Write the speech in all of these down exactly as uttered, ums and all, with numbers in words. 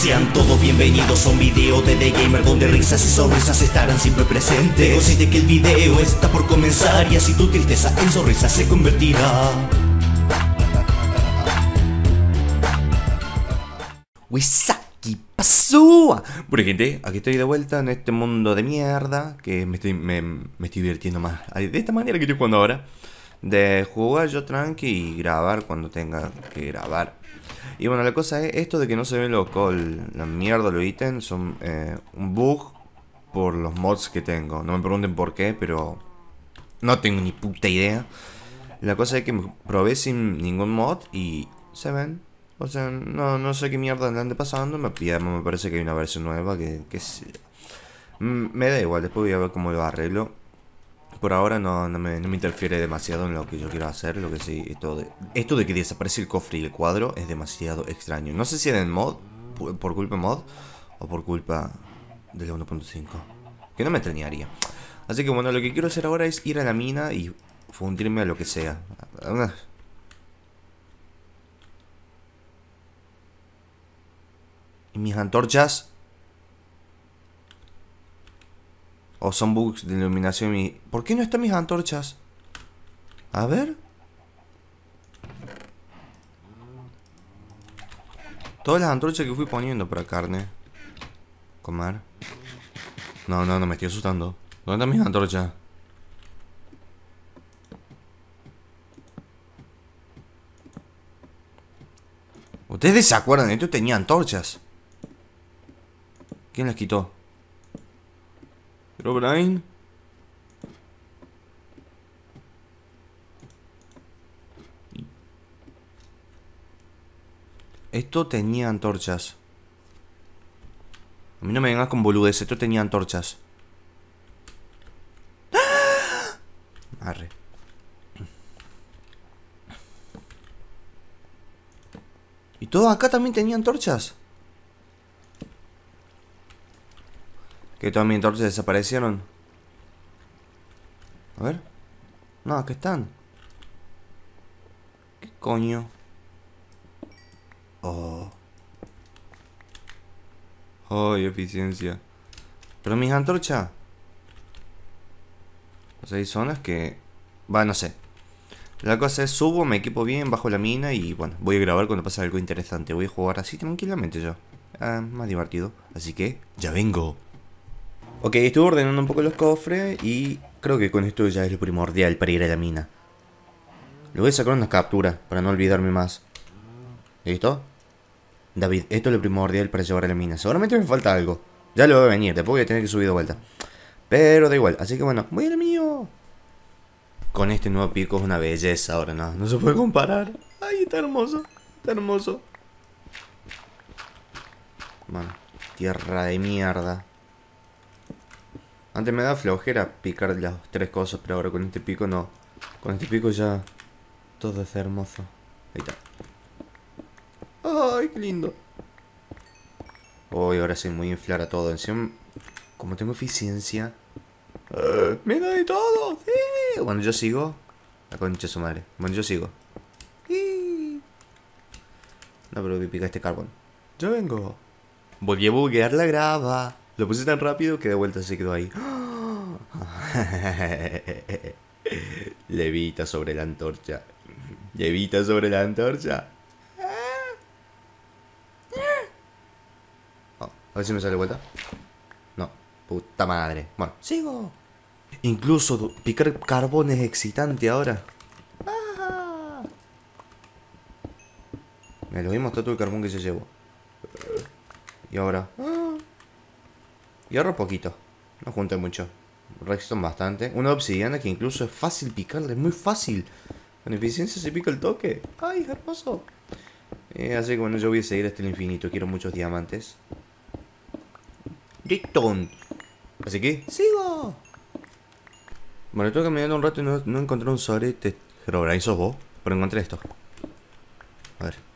Sean todos bienvenidos a un video de The Gamer, donde risas y sonrisas estarán siempre presentes. Consciente que el video está por comenzar y así tu tristeza en sonrisa se convertirá. Wisaki pasó. Bueno, gente, aquí estoy de vuelta en este mundo de mierda que me estoy, me, me estoy divirtiendo más de esta manera que estoy jugando ahora. De jugar yo tranqui y grabar cuando tenga que grabar. Y bueno, la cosa es esto de que no se ve loco, la mierda, los ítems son eh, un bug por los mods que tengo. No me pregunten por qué, pero no tengo ni puta idea. La cosa es que me probé sin ningún mod y se ven. O sea, no, no sé qué mierda le ande pasando. Me, me parece que hay una versión nueva que, que sí. Me da igual, después voy a ver cómo lo arreglo. Por ahora no, no, me, no me interfiere demasiado en lo que yo quiero hacer. Lo que sí, esto de, esto de que desaparece el cofre y el cuadro es demasiado extraño. No sé si era en mod, por, por culpa de mod, o por culpa de la uno punto cinco. Que no me extrañaría. Así que bueno, lo que quiero hacer ahora es ir a la mina y fundirme a lo que sea. ¿Y mis antorchas? ¿O son bugs de iluminación? Y... ¿por qué no están mis antorchas? A ver. Todas las antorchas que fui poniendo para carne. Comer. No, no, no, me estoy asustando. ¿Dónde están mis antorchas? ¿Ustedes se acuerdan? Esto tenía antorchas. ¿Quién las quitó? ¿Pero Brian? Esto tenía antorchas. A mí no me vengas con boludez. Esto tenía antorchas. Arre. ¿Y todos acá también tenían antorchas? ¿Que todas mis antorchas desaparecieron? A ver. No, acá están. ¿Qué coño? Oh. Oh, eficiencia. Pero mis antorchas. O sea, hay zonas que... va, no sé. La cosa es, subo, me equipo bien, bajo la mina y bueno, voy a grabar cuando pase algo interesante. Voy a jugar así tranquilamente yo. Ah, más divertido. Así que, ya vengo. Ok, estuve ordenando un poco los cofres y creo que con esto ya es lo primordial para ir a la mina. Le voy a sacar unas capturas para no olvidarme más. ¿Listo? David, esto es lo primordial para llevar a la mina. Seguramente me falta algo. Ya lo voy a venir, después voy a tener que subir de vuelta. Pero da igual, así que bueno, voy a lo mío. Con este nuevo pico es una belleza ahora, no, no se puede comparar. Ay, está hermoso, está hermoso. Bueno, tierra de mierda. Antes me da flojera picar las tres cosas, pero ahora con este pico no. Con este pico ya todo es hermoso. Ahí está. Ay, qué lindo. Uy, ahora sí, muy inflar a todo. Encima, como tengo eficiencia, uh, me da de todo. Sí. Bueno, yo sigo. La concha de su madre. Bueno, yo sigo. Sí. No, pero voy a picar este carbón. Yo vengo. Volví a buguear la grava. Lo puse tan rápido que de vuelta se quedó ahí. Levita sobre la antorcha. Levita sobre la antorcha. Oh, a ver si me sale de vuelta. No, puta madre. Bueno, sigo. Incluso picar carbón es excitante ahora. Me lo voy a mostrar todo el carbón que se llevó. Y ahora... y ahorro poquito. No junté mucho. Restan bastante. Una obsidiana que incluso es fácil picarla. Es muy fácil. Con eficiencia se pica el toque. Ay, hermoso. Eh, así que bueno, yo voy a seguir hasta el infinito. Quiero muchos diamantes. Dicton. Así que, sigo. Bueno, estoy caminando un rato y no, no encontré un sorete. Pero ahí sos vos. Pero encontré esto. A ver.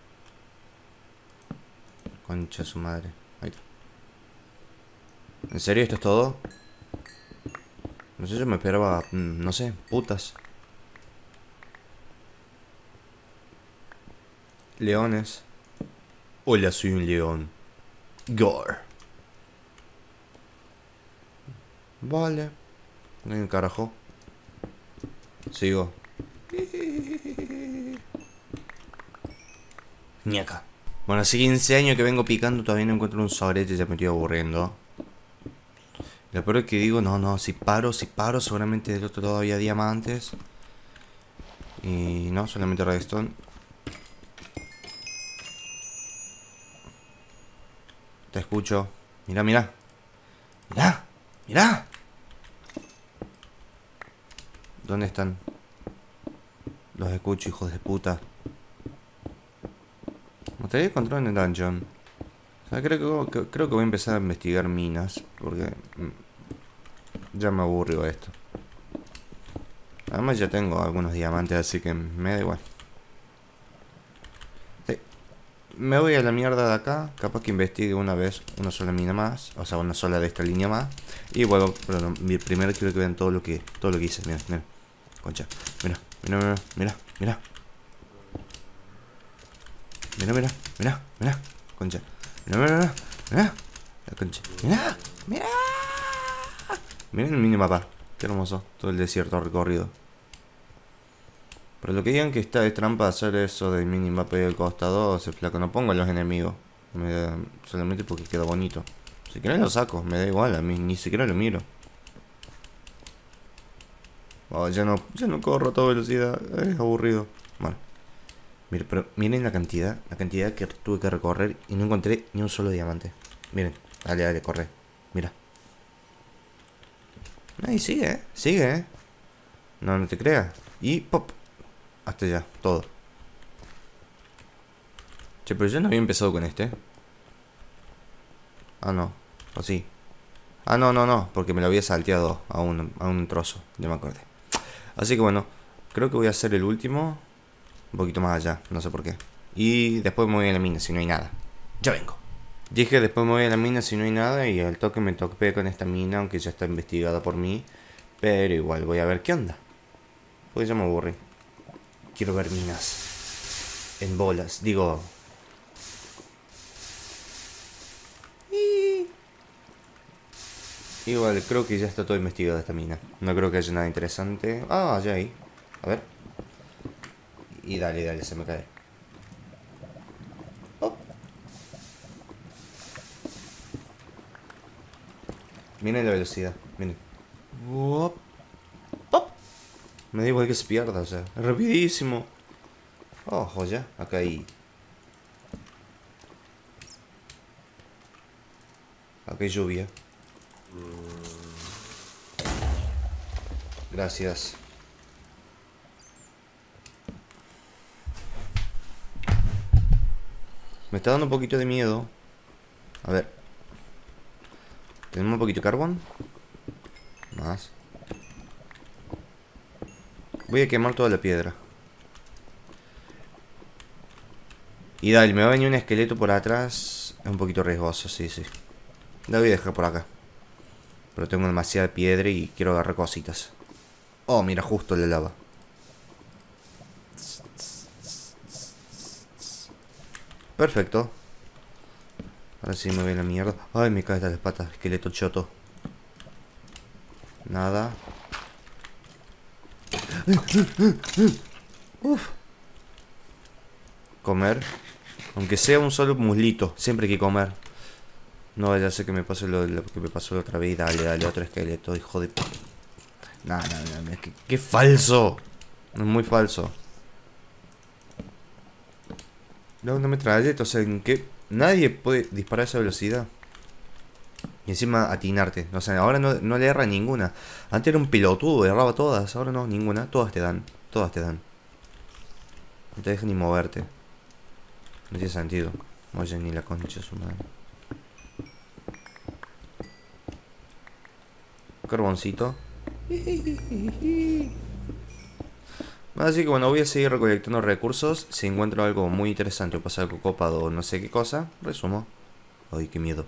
Concha de su madre. Ahí está. ¿En serio esto es todo? No sé, yo me esperaba, no sé, putas. Leones. Hola, soy un león. Gore. Vale. No hay un carajo. Sigo. Ñaca. Bueno, hace quince años que vengo picando, todavía no encuentro un sobrete y ya me estoy aburriendo. Lo peor es que digo, no, no, si paro, si paro, seguramente del otro lado había diamantes. Y no, solamente redstone. Te escucho. Mira, mira. Mira, mira. ¿Dónde están? Los escucho, hijos de puta. Me gustaría encontrar en el dungeon. O sea, creo que, que, creo que voy a empezar a investigar minas. Porque ya me aburrió esto. Además ya tengo algunos diamantes, así que me da igual. Sí. Me voy a la mierda de acá. Capaz que investigue una vez una sola mina más. O sea, una sola de esta línea más. Y bueno, pero no, primero quiero que vean todo lo que todo lo que hice. Mira, mira. Concha. Mira, mira, mira, mira, mira. Mira, mira, mira, mira. Concha. Mira, mira, mira. Mira. La concha. Mira, mira. Miren el minimapa. Qué hermoso. Todo el desierto recorrido. Pero lo que digan que está es trampa hacer eso del minimapa y del costado, se flaco. No pongo a los enemigos. Me da, solamente porque queda bonito. Si quieren lo saco. Me da igual a mí. Ni siquiera lo miro. Oh, ya no, ya no corro a toda velocidad. Es aburrido. Bueno. Miren, pero miren la cantidad. La cantidad que tuve que recorrer y no encontré ni un solo diamante. Miren. Dale, dale, corre. Mira. Ahí sigue, eh. Sigue, eh. No, no te creas. Y pop. Hasta ya, todo. Che, pero yo no había empezado con este. Ah, no. O sí. Ah, no, no, no. Porque me lo había salteado a un, a un trozo. Ya me acordé. Así que bueno. Creo que voy a hacer el último. Un poquito más allá. No sé por qué. Y después me voy a la mina si no hay nada. Ya vengo. Dije después me voy a la mina si no hay nada. Y al toque me topé con esta mina. Aunque ya está investigada por mí. Pero igual voy a ver qué onda. Pues ya me aburrí. Quiero ver minas. En bolas. Digo... Igual, creo que ya está todo investigado esta mina. No creo que haya nada interesante. Ah, ya ahí. A ver. Y dale, dale, se me cae. Oh. Miren la velocidad. Miren. Oh. Oh. Me da igual que se pierda, o sea. Es rapidísimo. Oh, joya. Acá hay... Acá hay lluvia. Gracias. Me está dando un poquito de miedo. A ver. ¿Tenemos un poquito de carbón? Más. Voy a quemar toda la piedra. Y dale, me va a venir un esqueleto por atrás. Es un poquito riesgoso, sí, sí. La voy a dejar por acá. Pero tengo demasiada piedra y quiero agarrar cositas. Oh, mira, justo la lava. Perfecto. Ahora sí me voy a la mierda. Ay, me caen las patas. Esqueleto choto. Nada. Uf. Comer. Aunque sea un solo muslito. Siempre hay que comer. No vaya a ser que me pase lo, lo que me pasó la otra vez. Dale, dale, otro esqueleto. Hijo de... No, no, no, es que, qué falso. Es muy falso. No, una metralleta, o sea, ¿en qué? Nadie puede disparar a esa velocidad. Y encima atinarte. O sea, ahora no, no le erra ninguna. Antes era un pelotudo, erraba todas. Ahora no, ninguna. Todas te dan. Todas te dan. No te dejan ni moverte. No tiene sentido. Oye, ni la concha de su madre. Carboncito. Así que bueno, voy a seguir recolectando recursos. Si encuentro algo muy interesante o pasa algo copado o no sé qué cosa, resumo. Ay, qué miedo.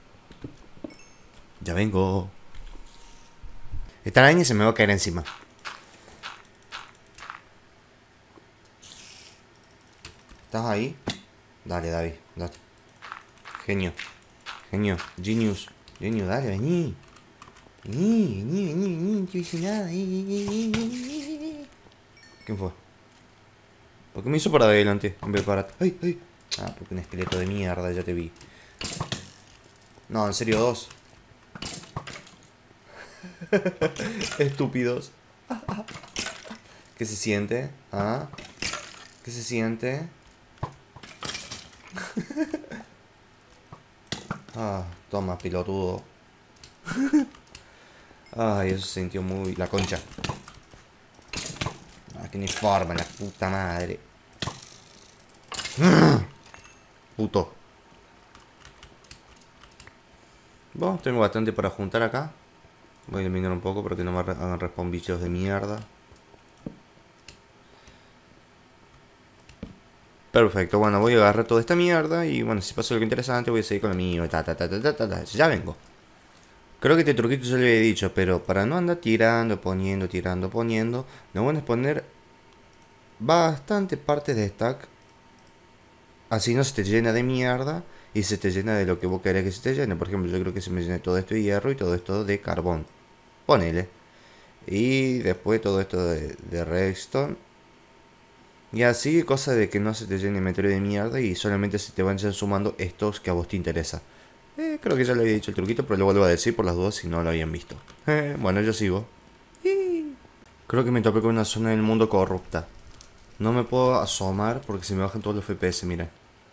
Ya vengo. Esta araña se me va a caer encima. ¿Estás ahí? Dale, David, dale. Genio. Genio, genius. Genio, dale, vení. Vení, vení, vení, vení, no te hice nada. ¿Quién fue? ¿Por qué me hizo para adelante en vez de para... ¡Ay, ay! Ah, porque un esqueleto de mierda, ya te vi. No, en serio, dos. Estúpidos. ¿Qué se siente? ¿Ah? ¿Qué se siente? Ah, toma, pilotudo. Ay, eso se sintió muy... La concha. Ah, que ni forma, la puta madre. Puto. Bueno, tengo bastante para juntar acá. Voy a eliminar un poco para que no me hagan respawn bichos de mierda. Perfecto, bueno, voy a agarrar toda esta mierda. Y bueno, si pasa algo interesante voy a seguir con lo mío. Ta, ta, ta, ta, ta, ta, ta. Ya vengo. Creo que este truquito ya lo había dicho, pero para no andar tirando, poniendo, tirando, poniendo, lo bueno es poner bastante partes de stack. Así no se te llena de mierda y se te llena de lo que vos querés que se te llene. Por ejemplo, yo creo que se me llene todo esto de hierro y todo esto de carbón. Ponele. Y después todo esto de, de redstone. Y así, cosa de que no se te llene meteoro de mierda y solamente se te vayan sumando estos que a vos te interesa. Eh, creo que ya le había dicho el truquito, pero lo vuelvo a decir por las dudas si no lo habían visto. Eh, bueno, yo sigo. Creo que me topé con una zona del mundo corrupta. No me puedo asomar porque se me bajan todos los F P S, mira.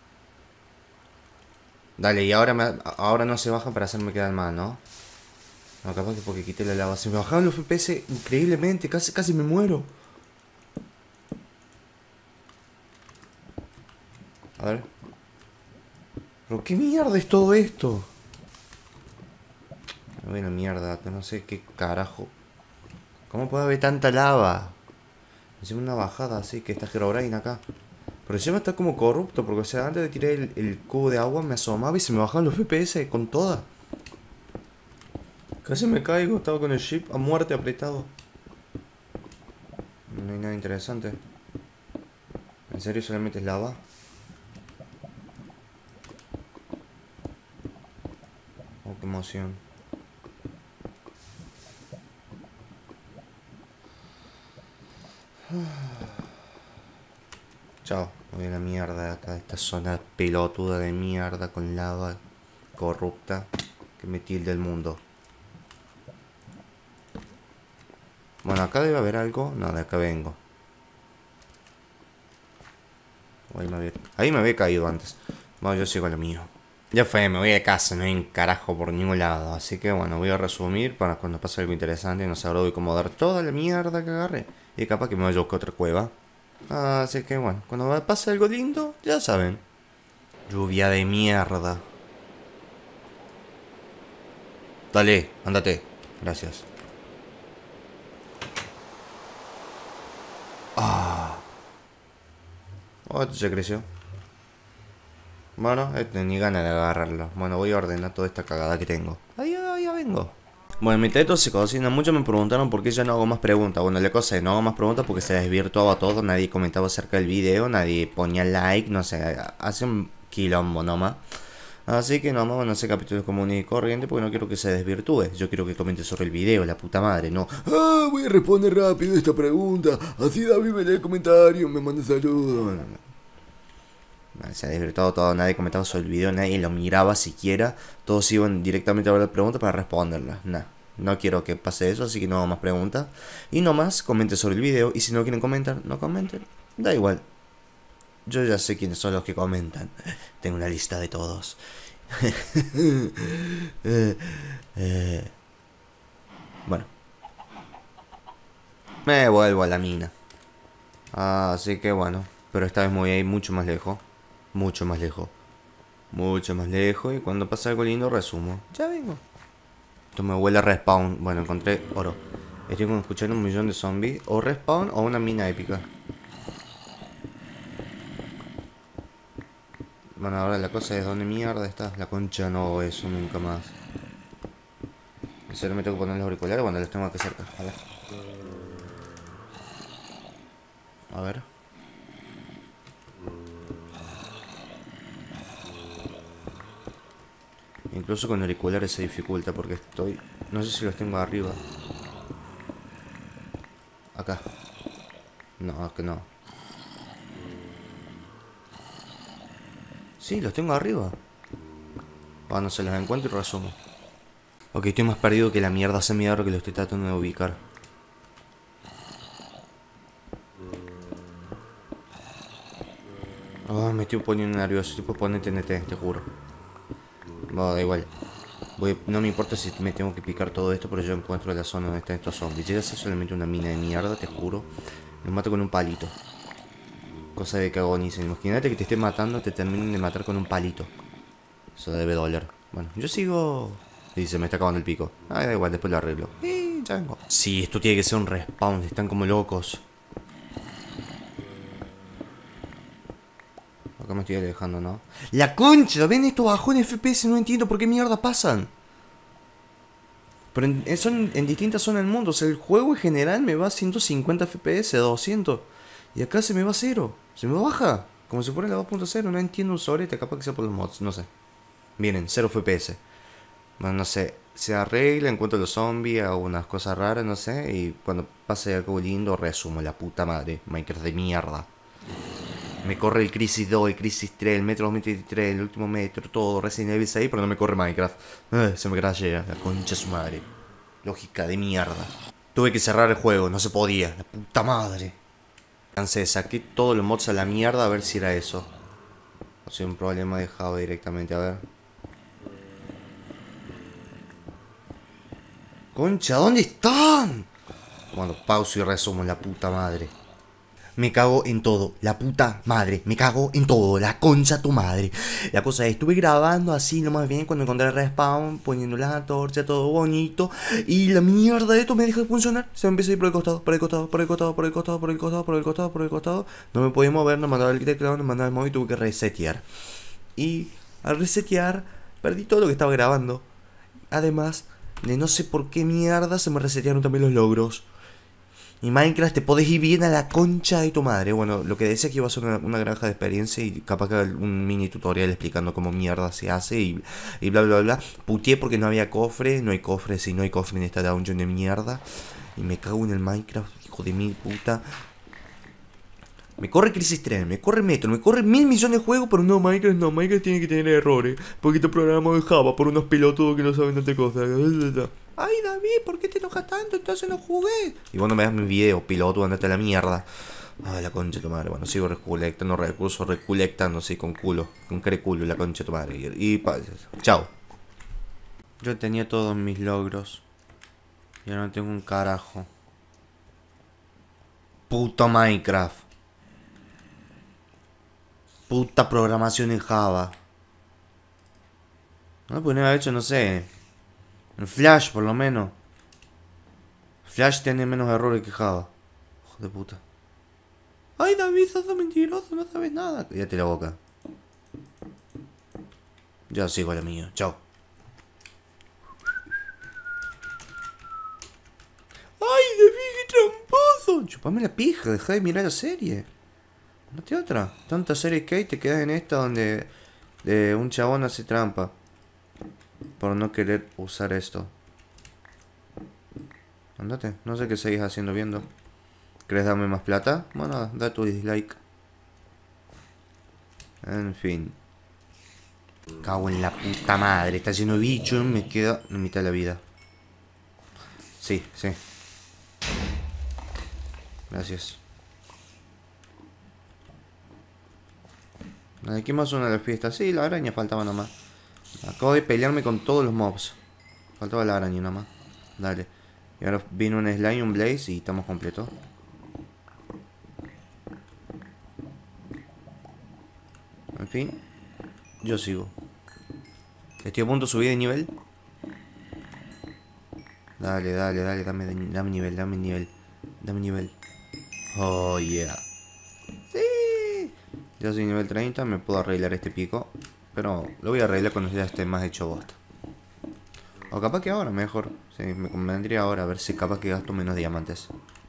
Dale, y ahora, me, ahora no se bajan para hacerme quedar mal, ¿no? No, capaz que porque quité la lava. Se me bajaron los F P S increíblemente, casi, casi me muero. A ver. ¿Pero qué mierda es todo esto? Bueno, mierda, no sé qué carajo. ¿Cómo puede haber tanta lava? Encima una bajada así, que está Herobrine acá. Pero encima está como corrupto, porque o sea, antes de tirar el, el cubo de agua me asomaba y se me bajaban los F P S con toda. Casi me caigo, estaba con el ship a muerte apretado. No hay nada interesante. ¿En serio solamente es lava? Oh, qué emoción. Chao, voy a la mierda acá, esta zona pelotuda de mierda con lava corrupta que me tilde el mundo. Bueno, acá debe haber algo. No, de acá vengo. Ahí me había, ahí me había caído antes. Bueno, yo sigo lo mío. Ya fue, me voy de casa, no hay un carajo por ningún lado. Así que bueno, voy a resumir para cuando pase algo interesante. No sé, ahora voy a acomodar toda la mierda que agarré. Y capaz que me vaya a buscar otra cueva. Así que bueno, cuando pase algo lindo, ya saben. Lluvia de mierda. Dale, ándate. Gracias. Ah. Oh, esto ya creció. Bueno, este, ni ganas de agarrarlo. Bueno, voy a ordenar toda esta cagada que tengo. Ahí, ahí, ya vengo. Bueno, mientras esto se cocina, muchos me preguntaron por qué ya no hago más preguntas. Bueno, la cosa es, no hago más preguntas porque se desvirtuaba todo. Nadie comentaba acerca del video, nadie ponía like, no sé, hace un quilombo nomás. Así que nomás van a hacer capítulos comunes y corrientes porque no quiero que se desvirtúe. Yo quiero que comente sobre el video, la puta madre, no. Ah, voy a responder rápido esta pregunta. Así David me lee el comentario, me manda saludos. No, no. Se ha desvirtuado todo, nadie comentaba sobre el video, nadie lo miraba siquiera. Todos iban directamente a ver la pregunta para responderla. Nah, no quiero que pase eso, así que no hago más preguntas. Y nomás comenten sobre el video. Y si no quieren comentar, no comenten. Da igual. Yo ya sé quiénes son los que comentan. Tengo una lista de todos. Bueno. Me vuelvo a la mina. Así que bueno. Pero esta vez me voy a ir mucho más lejos. Mucho más lejos. Mucho más lejos. Y cuando pase algo lindo resumo. Ya vengo. Esto me huele a respawn. Bueno, encontré oro. Estoy como escuchando un millón de zombies. O respawn o una mina épica. Bueno, ahora la cosa es dónde mierda está. La concha no, eso nunca más. En serio me tengo que poner los auriculares cuando los tengo aquí cerca. A ver. A ver. Incluso con auriculares se dificulta porque estoy... No sé si los tengo arriba. Acá. No, que no. Sí, los tengo arriba. Bueno, se los encuentro y resumo. Ok, estoy más perdido que la mierda se me ahora que lo estoy tratando de ubicar. Oh, me estoy poniendo nervioso. Tipo, ponete N T, te juro. Bueno, da igual. Voy, no me importa si me tengo que picar todo esto, pero yo encuentro la zona donde están estos zombies. Llega a ser solamente una mina de mierda, te juro. Los mato con un palito. Cosa de que agonicen. Imagínate que te esté matando, te terminen de matar con un palito. Eso debe doler. Bueno, yo sigo... Y se me está acabando el pico. Ah, da igual, después lo arreglo. Y ya vengo. Sí, esto tiene que ser un respawn. Están como locos. Acá me estoy alejando, ¿no? ¡La concha! ¿Ven esto bajó en F P S? No entiendo por qué mierda pasan. Pero en, son en distintas zonas del mundo. O sea, el juego en general me va a ciento cincuenta F P S, doscientos. Y acá se me va a cero. Se me baja. Como si fuera la dos punto cero. No entiendo un sorete. Capaz que sea por los mods. No sé. Miren, cero F P S. Bueno, no sé. Se arregla, encuentro los zombies, hago unas cosas raras, no sé. Y cuando pase algo lindo, resumo. La puta madre. Minecraft de mierda. Me corre el Crisis dos, el Crisis tres, el Metro dos mil veintitrés, el último Metro, todo, Resident Evil seis, pero no me corre Minecraft. Ay, se me crashea, la concha de su madre. Lógica de mierda. Tuve que cerrar el juego, no se podía, la puta madre. Cansé, saqué todos los mods a la mierda a ver si era eso. O sea, un problema de Java directamente, a ver. Concha, ¿dónde están? Bueno, pauso y resumo, la puta madre. Me cago en todo, la puta madre, me cago en todo, la concha tu madre. La cosa es, estuve grabando así nomás bien cuando encontré el respawn, poniendo la antorcha, todo bonito. Y la mierda de esto me deja de funcionar. Se me empieza a ir por el costado, por el costado, por el costado, por el costado, por el costado, por el costado, por el costado. No me podía mover, no mandaba el teclado, no mandaba el móvil, tuve que resetear. Y al resetear, perdí todo lo que estaba grabando. Además de no sé por qué mierda se me resetearon también los logros. Y Minecraft te podés ir bien a la concha de tu madre. Bueno, lo que decía que iba a ser una, una granja de experiencia y capaz que un mini tutorial explicando cómo mierda se hace y, y bla bla bla. Puteé porque no había cofre, no hay cofre, si no hay cofre en esta dungeon de mierda. Y me cago en el Minecraft, hijo de mil puta. Me corre Crisis tres, me corre Metro, me corre mil millones de juegos, pero no, Minecraft no, Minecraft tiene que tener errores. Porque este programa de Java por unos pelotudos que no saben tanta cosa. Ay, David, ¿por qué te enojas tanto? Entonces no jugué. Y vos no me das mi video, piloto, andate a la mierda. Ay, la concha de tu madre. Bueno, sigo recolectando recursos, recolectando, sí, con culo. Con creculo, la concha de tu madre. Y, y chao. Yo tenía todos mis logros. Y ahora no tengo un carajo. Puto Minecraft. Puta programación en Java. No, pues no haber hecho, no sé. En Flash, por lo menos. Flash tiene menos errores que Java. Hijo de puta. Ay, David, sos mentiroso, no sabes nada. Cállate la boca. Ya sigo la mía. Chao. Ay, David, qué tramposo. Chupame la pija, deja de mirar la serie. No te otra. Tantas series que hay, te quedas en esta donde de un chabón hace trampa. Por no querer usar esto. Andate, no sé qué seguís haciendo viendo. ¿Querés darme más plata? Bueno, da tu dislike. En fin. Cago en la puta madre. Está lleno de bicho y me queda la mitad de la vida. Sí, sí. Gracias. ¿Qué más suena la fiesta? Sí, la araña faltaba nomás. Acabo de pelearme con todos los mobs. Faltaba la araña nomás. Dale. Y ahora vino un slime, un blaze y estamos completos. En fin. Yo sigo. Estoy a punto de subir de nivel. Dale, dale, dale. Dame, dame nivel, dame nivel. Dame nivel. Oh, yeah. Sí. Ya soy nivel treinta. Me puedo arreglar este pico. Pero lo voy a arreglar cuando ya esté más hecho bosta. O capaz que ahora, mejor. Sí, me convendría ahora a ver si capaz que gasto menos diamantes.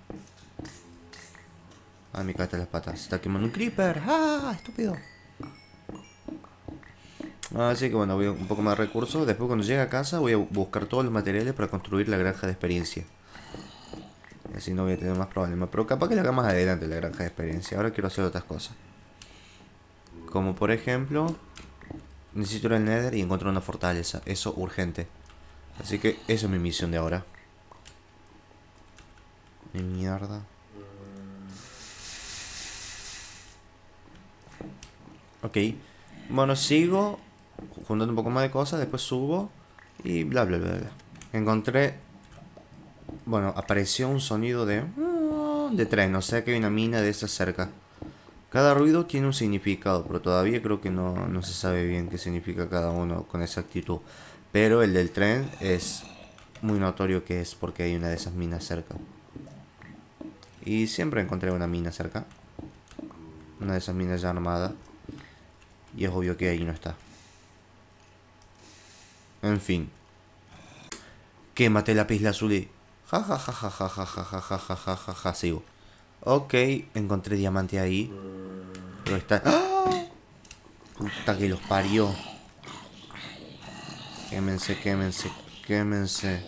Ay, me caen las patas. Se está quemando un creeper. ¡Ah! Estúpido. Así que bueno, voy a un poco más de recursos. Después cuando llegue a casa voy a buscar todos los materiales para construir la granja de experiencia. Así no voy a tener más problemas. Pero capaz que la haga más adelante la granja de experiencia. Ahora quiero hacer otras cosas. Como por ejemplo, necesito ir al Nether y encontrar una fortaleza. Eso urgente. Así que esa es mi misión de ahora. De mierda. Ok. Bueno, sigo juntando un poco más de cosas. Después subo. Y bla bla bla bla. Encontré... Bueno, apareció un sonido de... De tren. O sea que hay una mina de esas cerca. Cada ruido tiene un significado. Pero todavía creo que no, no se sabe bien qué significa cada uno con exactitud. Pero el del tren es muy notorio que es porque hay una de esas minas cerca. Y siempre encontré una mina cerca. Una de esas minas ya armada. Y es obvio que ahí no está. En fin. Quémate lápiz lazuli. Ja ja ja ja ja ja ja ja ja ja ja ja ja. Sigo. Ok, encontré diamante ahí. Pero está... ¡Ah! Puta que los parió. Quémense, quémense, quémense.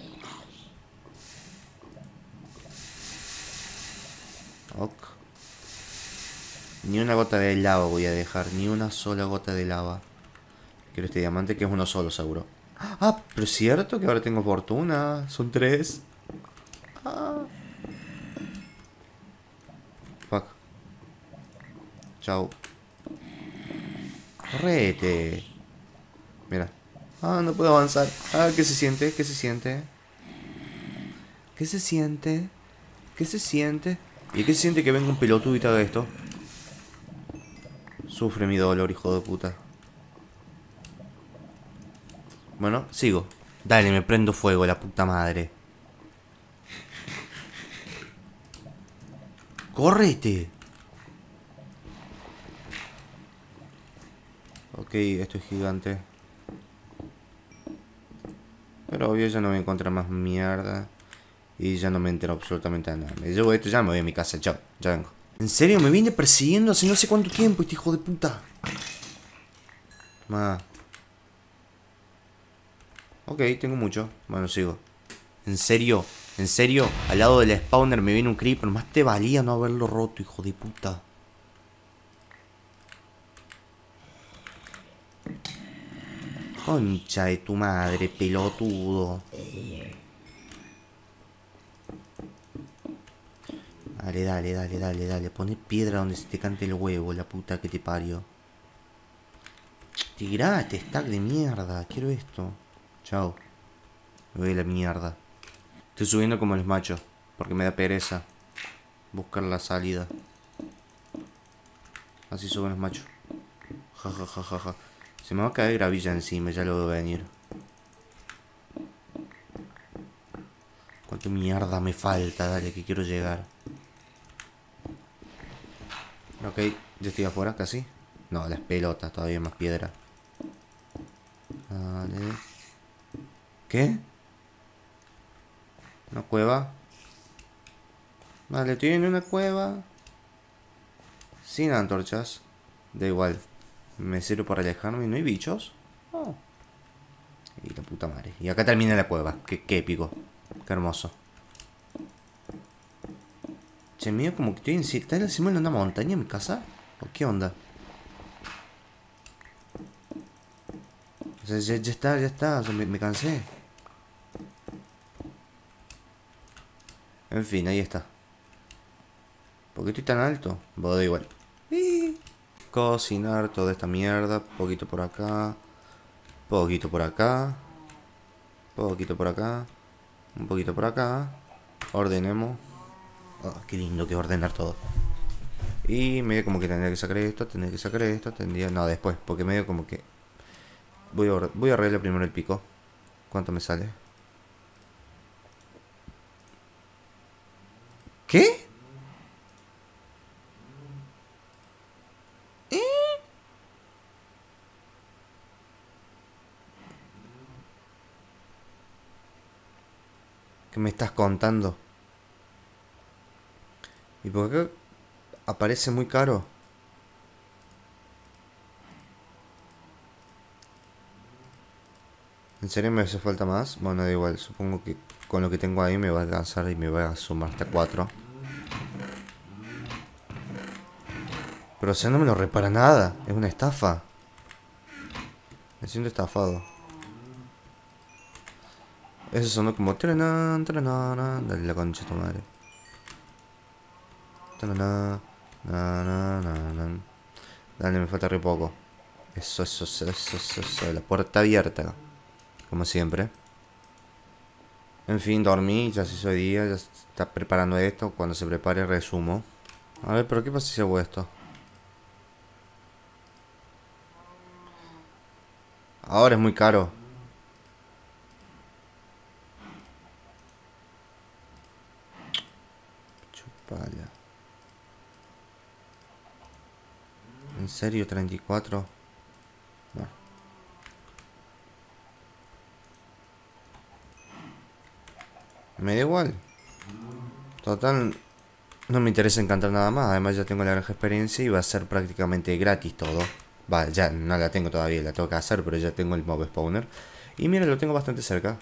Ok. Ni una gota de lava voy a dejar. Ni una sola gota de lava. Quiero este diamante que es uno solo, seguro. Ah, pero es cierto que ahora tengo fortuna. Son tres. Ah. Fuck. Chao. Correte. Mira. Ah, no puedo avanzar. Ah, ¿qué se siente? ¿Qué se siente? ¿Qué se siente? ¿Qué se siente? ¿Y qué se siente que venga un pelotudo y te haga esto? Sufre mi dolor, hijo de puta. Bueno, sigo. Dale, me prendo fuego, la puta madre. ¡Córrete! Ok, esto es gigante. Pero obvio ya no voy a encontrar más mierda. Y ya no me entero absolutamente de nada. Me llevo esto, ya me voy a mi casa, chao, ya vengo. ¿En serio? Me viene persiguiendo hace no sé cuánto tiempo este hijo de puta. Toma. Ok, tengo mucho. Bueno, sigo. ¿En serio? ¿En serio? Al lado del spawner me viene un creeper. Más te valía no haberlo roto, hijo de puta. Concha de tu madre, pelotudo. Dale, dale, dale, dale, dale. Poné piedra donde se te cante el huevo, la puta que te parió. Tirate, stack de mierda. Quiero esto. Chao. Me voy a la mierda. Estoy subiendo como los machos. Porque me da pereza buscar la salida. Así suben los machos. Ja, ja, ja, ja, ja. Se me va a caer gravilla encima, ya lo veo venir. ¿Cuánto mierda me falta? Dale, que quiero llegar. Ok, ya estoy afuera casi. No, las pelotas, todavía más piedra. Vale. ¿Qué? ¿Una cueva? Vale, estoy en una cueva. Sin antorchas. Da igual. Me sirve para alejarme. ¿No hay bichos? Oh. Y la puta madre. Y acá termina la cueva. Qué, qué épico. Qué hermoso. Che, mío, como que estoy en... ¿Está encima de una montaña mi casa? ¿O qué onda? O sea, ya, ya está, ya está. O sea, me, me cansé. En fin, ahí está. ¿Por qué estoy tan alto? Bueno, da igual. Cocinar toda esta mierda. Poquito por acá. Poquito por acá. Poquito por acá. Un poquito por acá. Ordenemos. Oh, qué lindo que ordenar todo. Y medio como que tendría que sacar esto. Tendría que sacar esto. Tendría... No, después. Porque medio como que... Voy a, voy a arreglar primero el pico. ¿Cuánto me sale? ¿Qué? ¿Eh? ¿Qué me estás contando? ¿Y por qué aparece muy caro? ¿En serio me hace falta más? Bueno, da igual, supongo que con lo que tengo ahí me va a alcanzar y me va a sumar hasta cuatro. Pero o sea, no me lo repara nada, es una estafa. Me siento estafado. Eso sonó como... Dale la concha de tu madre. Dale, me falta re poco. Eso, eso, eso, eso, eso, eso. La puerta abierta. Como siempre. En fin, dormí, ya se hizo día, ya está preparando esto. Cuando se prepare resumo. A ver, pero ¿qué pasa si hago esto? Ahora es muy caro. Chupala. ¿En serio? ¿treinta y cuatro? Bueno. Me da igual. Total, no me interesa encantar nada más. Además ya tengo la granja experiencia y va a ser prácticamente gratis todo. Va, ya no la tengo todavía, la tengo que hacer, pero ya tengo el mob spawner. Y mira, lo tengo bastante cerca.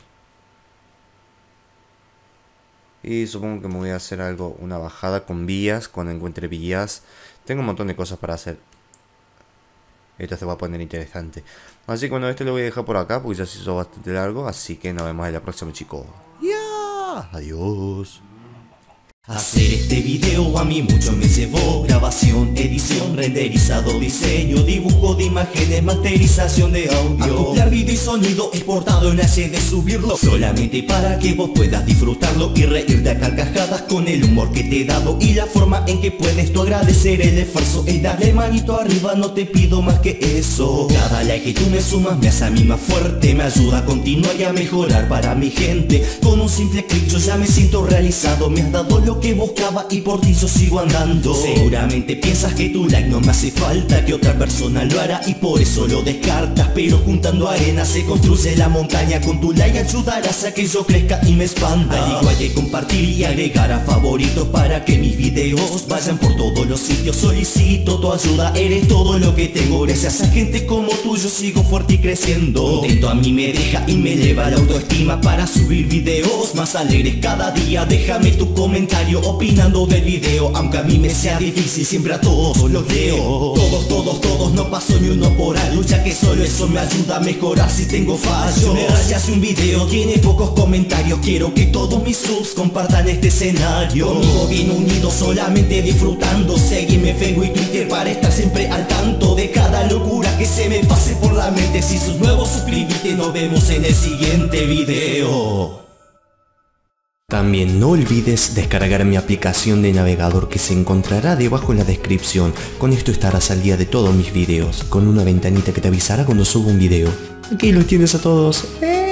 Y supongo que me voy a hacer algo, una bajada con vías, cuando encuentre vías. Tengo un montón de cosas para hacer. Esto se va a poner interesante. Así que bueno, este lo voy a dejar por acá porque ya se hizo bastante largo. Así que nos vemos en la próxima, chicos. ¡Ya! Adiós. Hacer este video a mí mucho me llevó. Grabación, edición, renderizado, diseño, dibujo de imágenes, masterización de audio, acoplar video y sonido, exportado en H D, subirlo solamente para que vos puedas disfrutarlo y reírte a carcajadas con el humor que te he dado y la forma en que puedes tú agradecer el esfuerzo y darle manito arriba, no te pido más que eso. Cada like que tú me sumas me hace a mí más fuerte, me ayuda a continuar y a mejorar para mi gente. Con un simple clic yo ya me siento realizado, me has dado lo que buscaba y por ti yo sigo andando. Seguramente piensas que tu like no me hace falta, que otra persona lo hará y por eso lo descartas, pero juntando arena se construye la montaña. Con tu like ayudarás a que yo crezca y me expanda. Al igual que compartir y agregar a favoritos para que mis videos vayan por todos los sitios. Solicito tu ayuda, eres todo lo que tengo. Gracias a gente como tú yo sigo fuerte y creciendo. Contento a mí me deja y me eleva la autoestima para subir videos más alegres cada día. Déjame tu comentario opinando del video, aunque a mí me sea difícil, siempre a todos los leo. Todos, todos, todos, no paso ni uno por algo, ya que solo eso me ayuda a mejorar si tengo fallos. Me rayas un video, tiene pocos comentarios, quiero que todos mis subs compartan este escenario. Conmigo bien unidos, solamente disfrutando. Seguime en Facebook y Twitter para estar siempre al tanto de cada locura que se me pase por la mente. Si sos nuevo, suscríbete, nos vemos en el siguiente video. También no olvides descargar mi aplicación de navegador que se encontrará debajo en la descripción. Con esto estarás al día de todos mis videos, con una ventanita que te avisará cuando suba un video. Aquí los tienes a todos. ¡Eh!